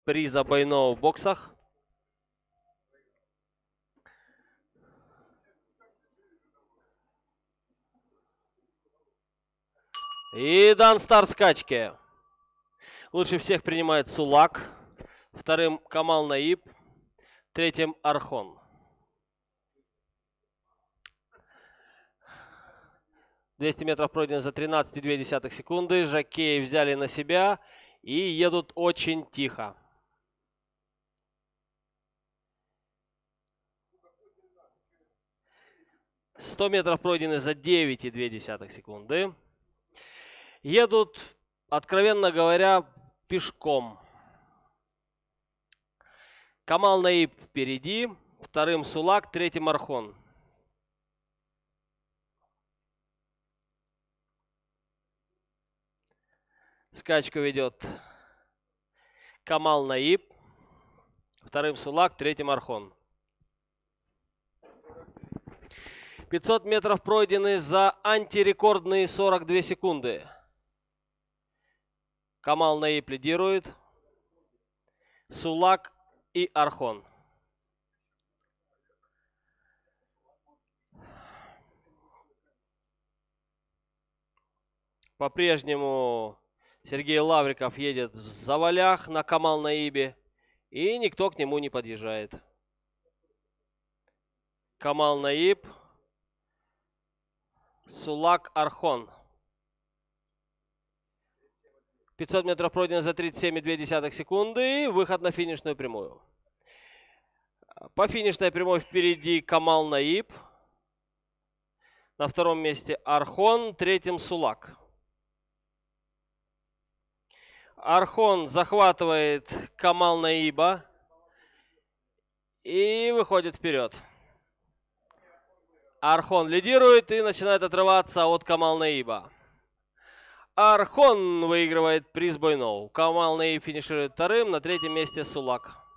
приза Байно в боксах. И дан старт скачки. Лучше всех принимает Сулак. Вторым Камал Наиб. Третьим Архон. «200 метров пройдено за 13,2 секунды. Жокеи взяли на себя и едут очень тихо. «100 метров пройдены за 9,2 секунды. Едут, откровенно говоря, пешком. Камал Наиб впереди, вторым Сулак, третьим Архон. Скачку ведет Камал Наиб, вторым Сулак, третьим Архон. 500 метров пройдены за антирекордные 42 секунды. Камал Наиб лидирует. Сулак и Архон. По-прежнему Сергей Лавриков едет в завалях на Камал Наибе, и никто к нему не подъезжает. Камал Наиб, Сулак, Архон. 500 метров пройдено за 37,2 секунды. Выход на финишную прямую. По финишной прямой впереди Камал Наиб. На втором месте Архон, третьим Сулак. Архон захватывает Камал Наиба и выходит вперед. Архон лидирует и начинает отрываться от Камал Наиба. Архон выигрывает приз Байно. Камал Наиб финиширует вторым, на третьем месте Сулак.